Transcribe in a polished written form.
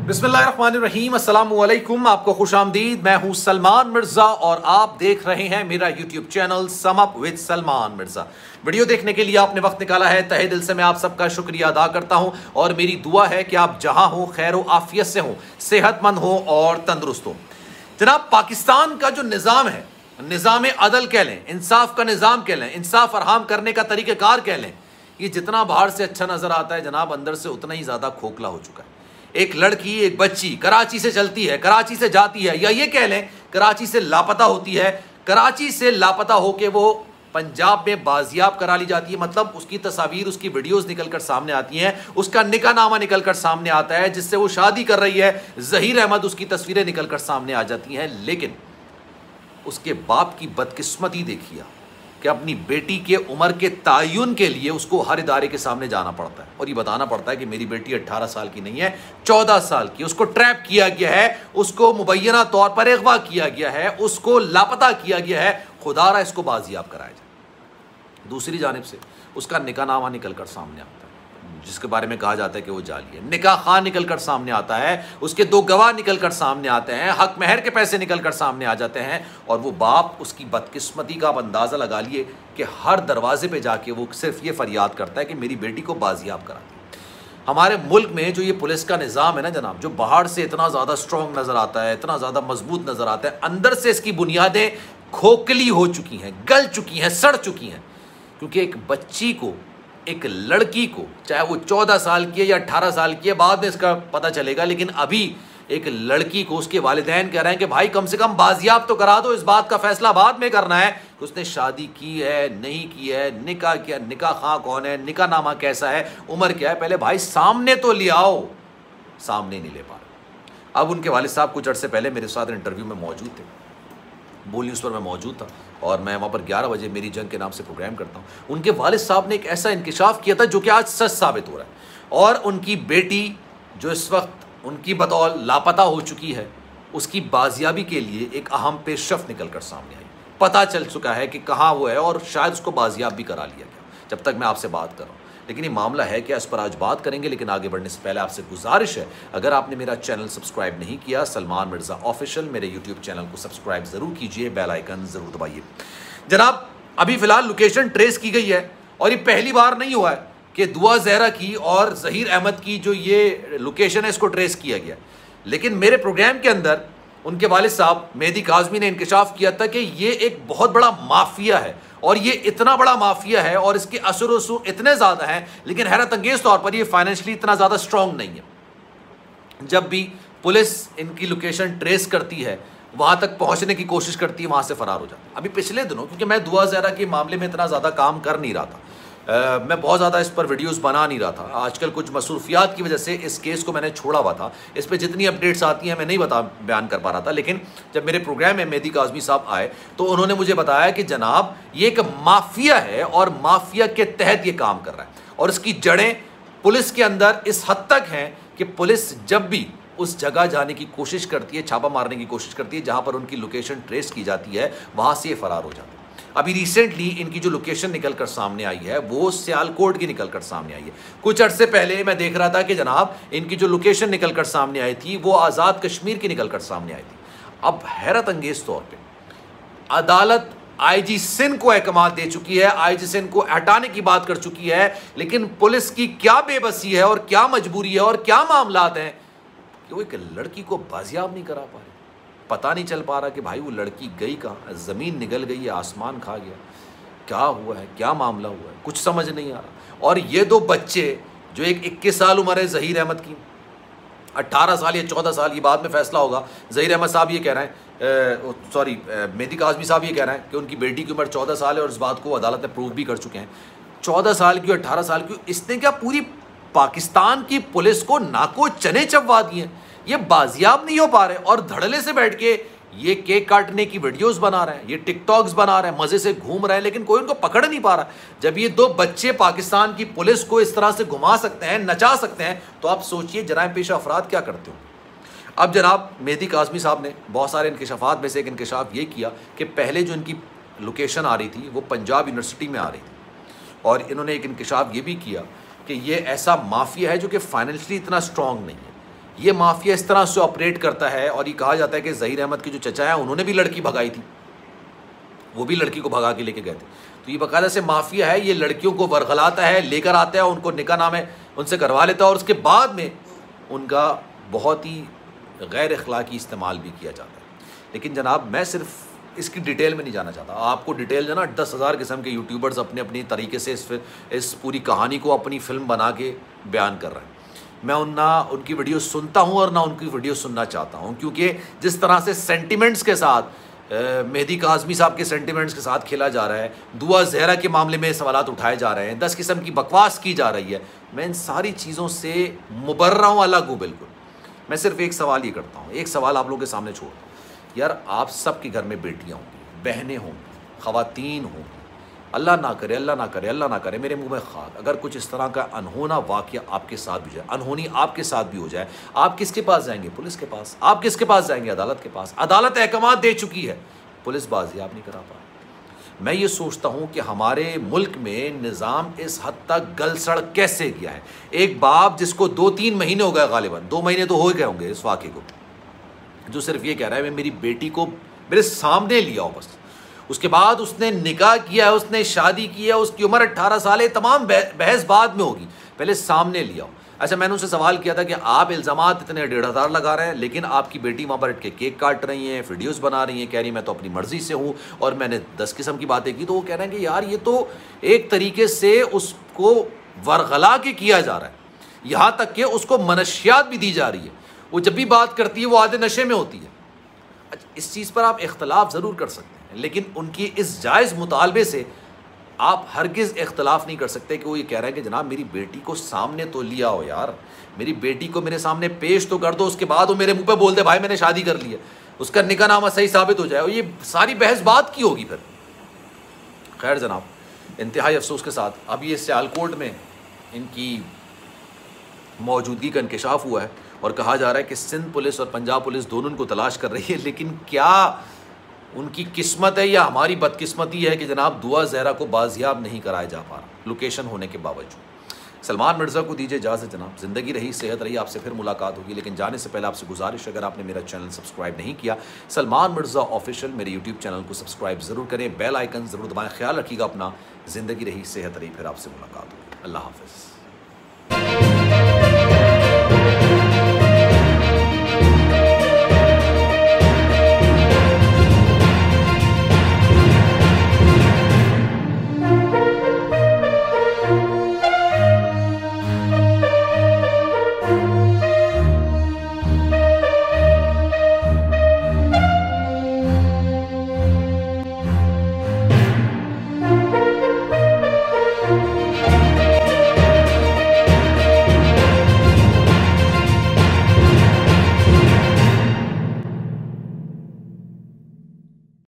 बिस्मिल्लाहिर्रहमानिर्रहीम, अस्सलाम वालेकुम। आपको खुशामदीद। मैं हूं सलमान मिर्जा और आप देख रहे हैं मेरा YouTube channel sum up with Salman Mirza. Video देखने के लिए आपने वक्त निकाला है, तहे दिल से मैं आप सबका शुक्रिया अदा करता हूं और मेरी दुआ है कि आप जहां हो खैर व आफियत से हो, सेहतमंद हो और तंदुरुस्त हो। जनाब, पाकिस्तान का जो निज़ाम है, निज़ाम अदल कह लें, इंसाफ का निज़ाम कह लें, इंसाफ फरहम करने का तरीक़ाकार कह लें, ये जितना बाहर से अच्छा नज़र आता है जनाब, अंदर से उतना ही ज़्यादा खोखला हो चुका है। एक लड़की, एक बच्ची कराची से चलती है, कराची से जाती है, या ये कह लें कराची से लापता होती है, कराची से लापता होकर वो पंजाब में बाजियाब करा ली जाती है। मतलब उसकी तस्वीर, उसकी वीडियोस निकलकर सामने आती हैं, उसका निकाहनामा निकलकर सामने आता है जिससे वो शादी कर रही है, ज़हीर अहमद, उसकी तस्वीरें निकलकर सामने आ जाती हैं। लेकिन उसके बाप की बदकिस्मती देखिए कि अपनी बेटी के उम्र के तयन के लिए उसको हर इदारे के सामने जाना पड़ता है और ये बताना पड़ता है कि मेरी बेटी 18 साल की नहीं है, 14 साल की। उसको ट्रैप किया गया है, उसको मुबैना तौर पर अगवा किया गया है, उसको लापता किया गया है। खुदारा इसको बाजियाब कराया जाए। दूसरी जानिब से उसका निकाहनामा निकल कर सामने आता है जिसके बारे में कहा जाता है कि वो जाली है। निकाह खान निकल कर सामने आता है, उसके 2 गवाह निकल कर सामने आते हैं, हक महर के पैसे निकल कर सामने आ जाते हैं और वो बाप, उसकी बदकिस्मती का आप अंदाज़ा लगा लिए कि हर दरवाजे पे जाके वो सिर्फ ये फरियाद करता है कि मेरी बेटी को बाजियाब करा दी। हमारे मुल्क में जो ये पुलिस का निज़ाम है ना जनाब, जो बाहर से इतना ज़्यादा स्ट्रॉन्ग नज़र आता है, इतना ज़्यादा मजबूत नज़र आता है, अंदर से इसकी बुनियादें खोखली हो चुकी हैं, गल चुकी हैं, सड़ चुकी हैं। क्योंकि एक बच्ची को, एक लड़की को, चाहे वो 14 साल की है या 18 साल की है, बाद में इसका पता चलेगा, लेकिन अभी एक लड़की को उसके वालिदैन कह रहे हैं कि भाई कम से कम बाजियाब तो करा दो, इस बात का फैसला बाद में करना है कि उसने शादी की है, नहीं की है, निकाह किया, निकाह खां कौन है, निकाहनामा कैसा है, उम्र क्या है, पहले भाई सामने तो ले आओ। सामने नहीं ले पा रहे। अब उनके वालिद साहब कुछ अर्से पहले मेरे साथ इंटरव्यू में मौजूद थे, बोल न्यूज़ पर मैं मौजूद था और मैं वहाँ पर 11 बजे मेरी जंग के नाम से प्रोग्राम करता हूँ। उनके वालिद साहब ने एक ऐसा इंकिशाफ किया था जो कि आज सच साबित हो रहा है और उनकी बेटी जो इस वक्त उनकी बतौर लापता हो चुकी है, उसकी बाजियाबी के लिए एक अहम पेशरफ निकल कर सामने आई। पता चल चुका है कि कहाँ वो है और शायद उसको बाजियाब भी करा लिया गया जब तक मैं आपसे बात कर रहा हूँ। लेकिन ये मामला है कि इस पर आज बात करेंगे, लेकिन आगे बढ़ने से पहले आपसे गुजारिश है, अगर आपने मेरा चैनल सब्सक्राइब नहीं किया, सलमान मिर्ज़ा ऑफिशियल, मेरे यूट्यूब चैनल को सब्सक्राइब ज़रूर कीजिए, बेल आइकन ज़रूर दबाइए। जनाब, अभी फ़िलहाल लोकेशन ट्रेस की गई है और ये पहली बार नहीं हुआ है कि दुआ ज़हरा की और ज़हीर अहमद की जो ये लोकेशन है इसको ट्रेस किया गया। लेकिन मेरे प्रोग्राम के अंदर उनके वालिद साहब मेहदी काज़मी ने इंकशाफ किया था कि ये एक बहुत बड़ा माफिया है और ये इतना बड़ा माफिया है और इसके असर रसूख इतने ज़्यादा हैं, लेकिन हैरत अंगेज़ तौर पर ये फाइनेंशियली इतना ज़्यादा स्ट्रॉन्ग नहीं है। जब भी पुलिस इनकी लोकेशन ट्रेस करती है, वहाँ तक पहुँचने की कोशिश करती है, वहाँ से फ़रार हो जाता है। अभी पिछले दिनों, क्योंकि मैं दुआ ज़हरा के मामले में इतना ज़्यादा काम कर नहीं रहा था, मैं बहुत ज़्यादा इस पर वीडियोस बना नहीं रहा था, आजकल कुछ मसरूफियात की वजह से इस केस को मैंने छोड़ा हुआ था। इस पर जितनी अपडेट्स आती हैं मैं नहीं बयान कर पा रहा था। लेकिन जब मेरे प्रोग्राम में मेहदी काज़मी साहब आए तो उन्होंने मुझे बताया कि जनाब ये एक माफिया है और माफिया के तहत ये काम कर रहा है और इसकी जड़ें पुलिस के अंदर इस हद तक हैं कि पुलिस जब भी उस जगह जाने की कोशिश करती है, छापा मारने की कोशिश करती है जहाँ पर उनकी लोकेशन ट्रेस की जाती है, वहाँ से ये फ़रार हो जाता है। अभी रिसेंटली इनकी जो लोकेशन निकल कर सामने आई है वो सियालकोट की निकल कर सामने आई है। कुछ अर्से पहले मैं देख रहा था कि जनाब इनकी जो लोकेशन निकल कर सामने आई थी वो आज़ाद कश्मीर की निकल कर सामने आई थी। अब हैरत अंगेज़ तौर पे अदालत आईजी सिंध को अहकाम दे चुकी है, आईजी सिंध को हटाने की बात कर चुकी है, लेकिन पुलिस की क्या बेबसी है और क्या मजबूरी है और क्या मामलात हैं कि वो एक लड़की को बाजियाब नहीं करा पा रहे। पता नहीं चल पा रहा कि भाई वो लड़की गई कहाँ, ज़मीन निगल गई है, आसमान खा गया, क्या हुआ है, क्या मामला हुआ है, कुछ समझ नहीं आ रहा। और ये 2 बच्चे, जो एक 21 साल उम्र है ज़हीर अहमद की, 18 साल या 14 साल, ये बाद में फैसला होगा। ज़हीर अहमद साहब ये कह रहे हैं, सॉरी मेहदी काज़मी साहब ये कह रहे हैं कि उनकी बेटी की उम्र 14 साल है और इस बात को अदालत ने प्रूव भी कर चुके हैं। 14 साल की, 18 साल की, इसने क्या पूरी पाकिस्तान की पुलिस को नाको चने चबवा दिए। ये बाजियाब नहीं हो पा रहे और धड़ल्ले से बैठ के ये केक काटने की वीडियोस बना रहे हैं, ये टिकटॉक्स बना रहे हैं, मज़े से घूम रहे हैं, लेकिन कोई उनको पकड़ नहीं पा रहा। जब ये 2 बच्चे पाकिस्तान की पुलिस को इस तरह से घुमा सकते हैं, नचा सकते हैं, तो आप सोचिए जराइम पेशा अफराद क्या करते हो। अब जनाब मेहदी काज़मी साहब ने बहुत सारे इंकशाफात में से एक इंकशाफ ये किया कि पहले जो इनकी लोकेशन आ रही थी वो पंजाब यूनिवर्सिटी में आ रही थी और इन्होंने एक इंकशाफ ये भी किया कि ये ऐसा माफिया है जो कि फाइनेंशियली इतना स्ट्रॉन्ग नहीं है। ये माफिया इस तरह से ऑपरेट करता है। और ये कहा जाता है कि ज़हीर अहमद के जो चचा है उन्होंने भी लड़की भगाई थी, वो भी लड़की को भगा के लेके गए थे। तो ये बाकायदा से माफिया है, ये लड़कियों को वरगलाता है, लेकर आता है, उनको निकाह नामे उनसे करवा लेता है और उसके बाद में उनका बहुत ही गैर अखलाकी इस्तेमाल भी किया जाता है। लेकिन जनाब मैं सिर्फ इसकी डिटेल में नहीं जाना चाहता। आपको डिटेल जो ना 10,000 किस्म के यूट्यूबर्स अपने अपनी तरीके से इस पूरी कहानी को अपनी फिल्म बना के बयान कर रहे हैं। मैं ना उनकी वीडियो सुनता हूँ और ना उनकी वीडियो सुनना चाहता हूँ, क्योंकि जिस तरह से सेंटिमेंट्स के साथ मेहदी काज़मी साहब के सेंटिमेंट्स के साथ खेला जा रहा है, दुआ ज़हरा के मामले में सवालात उठाए जा रहे हैं, 10 किस्म की बकवास की जा रही है, मैं इन सारी चीज़ों से मुबर्रा हूँ, अलग हूँ बिल्कुल। मैं सिर्फ एक सवाल ये करता हूँ, एक सवाल आप लोगों के सामने छोड़ दूँ। यार आप सबके घर में बेटियाँ होंगी, बहनें होंगी, ख़वातीन होंगी, अल्लाह ना करे, अल्लाह ना करे, अल्लाह ना करे, मेरे मुंह में खाक, अगर कुछ इस तरह का अनहोना वाक़या आपके साथ भी हो जाए, अनहोनी आपके साथ भी हो जाए, आप किसके पास जाएंगे? पुलिस के पास। आप किसके पास जाएंगे? अदालत के पास। अदालत अहकामात दे चुकी है, पुलिस बाजियाब नहीं करा पा। मैं ये सोचता हूँ कि हमारे मुल्क में निज़ाम इस हद तक गलसड़ कैसे गया है। एक बाप जिसको 2-3 महीने हो गए, गालिबन 2 महीने तो हो गए होंगे इस वाक़े को, जो सिर्फ ये कह रहा है मैं मेरी बेटी को मेरे सामने लिया हो बस। उसके बाद उसने निकाह किया है, उसने शादी की है, उसकी उम्र 18 साल है, तमाम बहस बाद में होगी, पहले सामने लिया हो। अच्छा, मैंने उनसे सवाल किया था कि आप इल्ज़ामात इतने 1,500 लगा रहे हैं, लेकिन आपकी बेटी वहाँ पर के केक काट रही हैं, वीडियोस बना रही हैं, कह रही मैं तो अपनी मर्ज़ी से हूँ, और मैंने 10 किस्म की बातें की। तो वो कह रहे हैं कि यार ये तो एक तरीके से उसको वरगला के किया जा रहा है, यहाँ तक कि उसको मनशियात भी दी जा रही है। वो जब भी बात करती है वो आधे नशे में होती है। अच्छा, इस चीज़ पर आप इख्तलाफ ज़रूर कर सकते हैं, लेकिन उनकी इस जायज़ मुतालबे से आप हरगिज़ इख्तलाफ नहीं कर सकते कि वो ये कह रहे हैं कि जनाब मेरी बेटी को सामने तो लिया हो, यार मेरी बेटी को मेरे सामने पेश तो कर दो, उसके बाद वो मेरे मुंह पे बोल दे भाई मैंने शादी कर ली है, उसका निकाहनामा सही साबित हो जाए, और ये सारी बहस बात की होगी फिर। खैर जनाब, इंतहाई अफसोस के साथ अब ये सियालकोट में इनकी मौजूदगी का इंकशाफ हुआ है और कहा जा रहा है कि सिंध पुलिस और पंजाब पुलिस दोनों इनको तलाश कर रही है। लेकिन क्या उनकी किस्मत है या हमारी बदकिस्मती है कि जनाब दुआ ज़हरा को बाजियाब नहीं कराया जा पा रहा, लोकेशन होने के बावजूद। सलमान मिर्ज़ा को दीजिए इजाज़त जनाब, ज़िंदगी रही, सेहत रही, आपसे फिर मुलाकात होगी। लेकिन जाने से पहले आपसे गुजारिश, अगर आपने मेरा चैनल सब्सक्राइब नहीं किया, सलमान मिर्ज़ा ऑफिशियल मेरे यूट्यूब चैनल को सब्सक्राइब ज़रूर करें, बेल आइकन ज़रूर दबाएँ। ख्याल रखिएगा अपना, ज़िंदगी रही, सेहत रही, फिर आपसे मुलाकात होगी। अल्लाह हाफ़िज़।